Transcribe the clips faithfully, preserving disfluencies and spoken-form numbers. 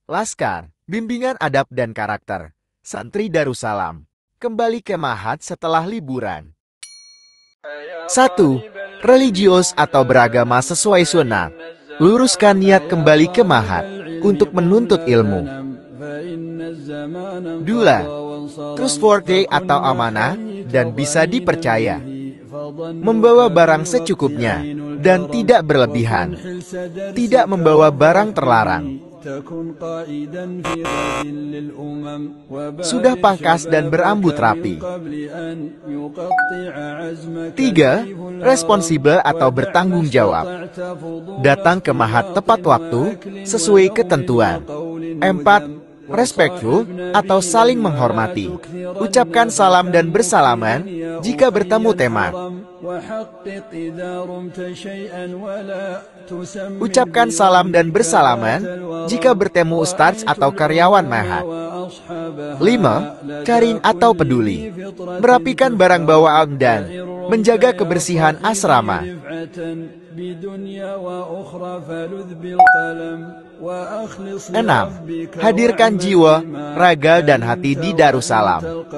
Laskar, Bimbingan Adab dan Karakter, Santri Darussalam, kembali ke Mahat setelah liburan. satu. Religius atau beragama sesuai sunnah. Luruskan niat kembali ke Mahat untuk menuntut ilmu. Dua. Trustworthy atau amanah dan bisa dipercaya. Membawa barang secukupnya dan tidak berlebihan. Tidak membawa barang terlarang. Sudah pangkas dan berambut rapi. Tiga. Responsibel atau bertanggung jawab. Datang ke Mahat tepat waktu sesuai ketentuan. Empat. Respectful atau saling menghormati. Ucapkan salam dan bersalaman jika bertemu teman. Ucapkan salam dan bersalaman jika bertemu ustadz atau karyawan Mahat. Lima. Karing atau peduli. Merapikan barang bawaan dan menjaga kebersihan asrama. Enam. Hadirkan jiwa, raga, dan hati di Darussalam.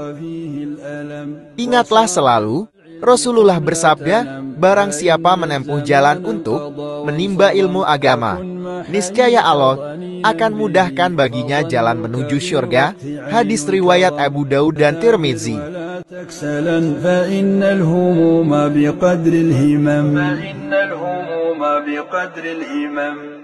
Ingatlah selalu, Rasulullah bersabda, barang siapa menempuh jalan untuk menimba ilmu agama, niscaya Allah akan mudahkan baginya jalan menuju syurga. Hadis riwayat Abu Daud dan Tirmizi. فإن الهموم بقدر الهمم